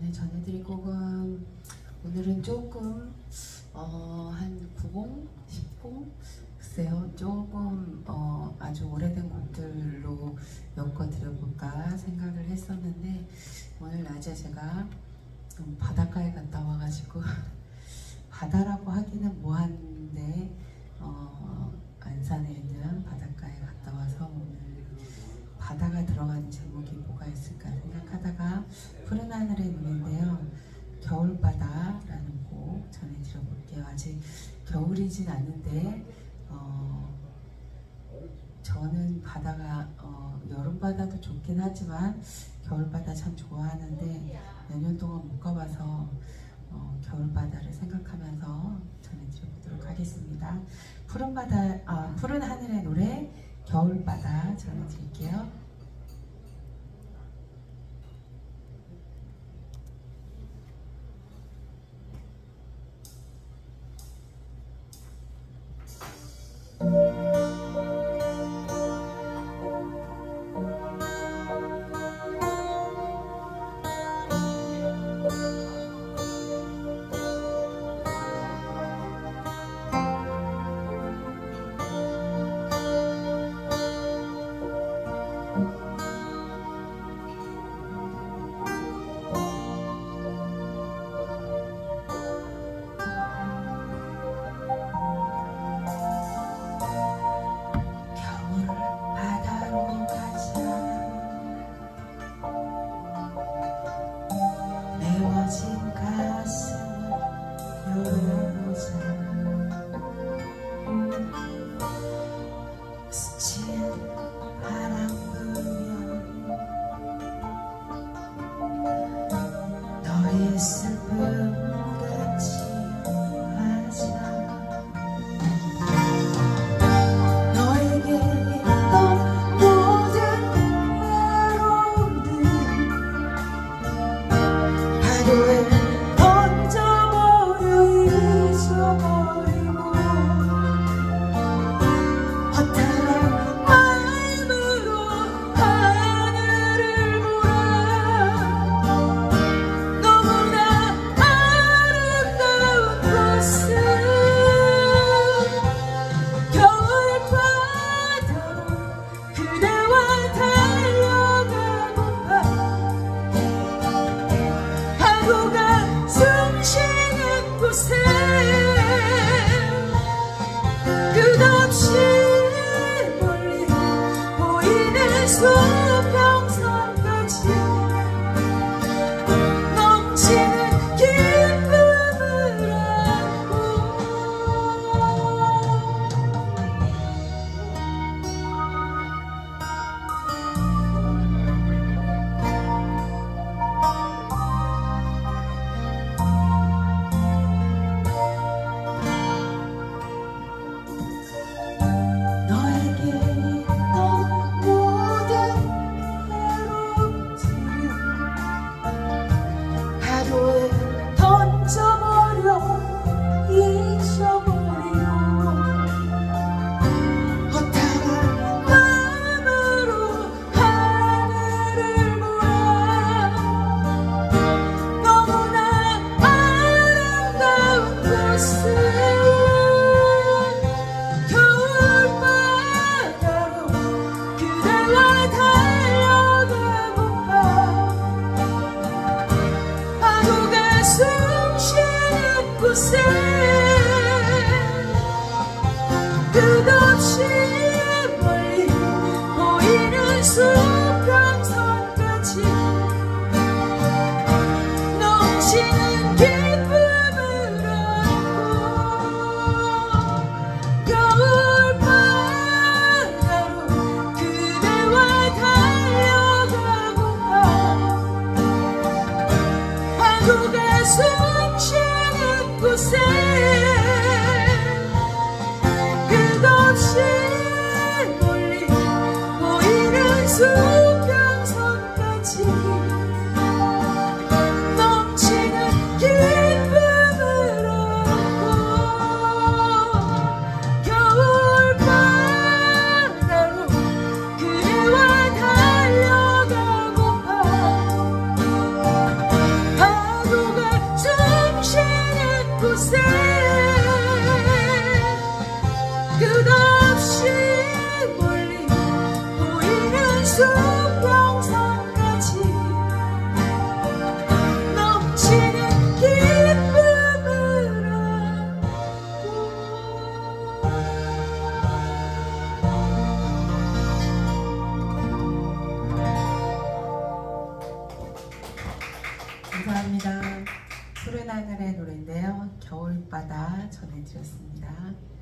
오늘 전해드릴 곡은 오늘은 조금 한 90, 10공? 글쎄요, 조금 아주 오래된 곡들로 엮어드려볼까 생각을 했었는데 오늘 낮에 제가 좀 바닷가에 갔다 와가지고 바다라고 하기는 뭐한데 안산에 있는 바닷가에 갔다 와서 오늘 바다가 들어가는 제목이 뭐가 있을까 생각하다가 푸른 하늘의 노래인데요, 겨울바다라는 곡 전해드려 볼게요. 아직 겨울이진 않은데 저는 바다가 여름바다도 좋긴 하지만 겨울바다 참 좋아하는데 몇 년 동안 못 가봐서 겨울바다를 생각하면서 전해드려 보도록 하겠습니다. 푸른 하늘의 노래 겨울바다 전해드릴게요. 끝없이 멀리 보이는 수평선까지 넘치는 기쁨을 안고. 감사합니다. 푸른 하늘의 노래인데요. 겨울바다 전해드렸습니다.